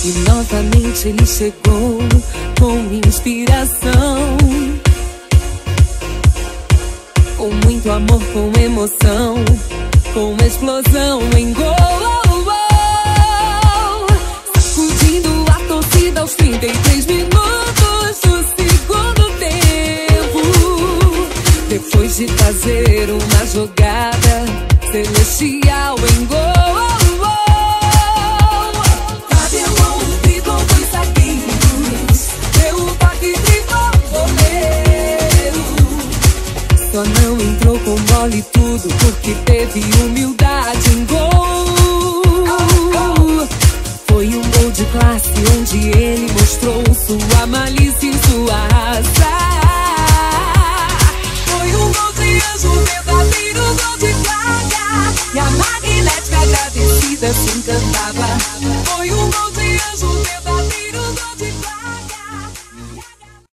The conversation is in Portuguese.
E novamente ele chegou com inspiração, com muito amor, com emoção, com explosão em gol. Sacudindo a torcida aos 33 minutos do segundo tempo. Depois de fazer uma jogada celestial em gol. Tabelou, driblou 2 zagueiros, deu o toque, driblou o goleiro. Só não entrou com bola e tudo porque teve humildade em gol. Foi um gol de classe onde ele mostrou sua malícia e sua raça. Foi um gol de anjo, verdadeiro gol de praga, e a magnética agradecida se encantava. Foi um gol de anjo, verdadeiro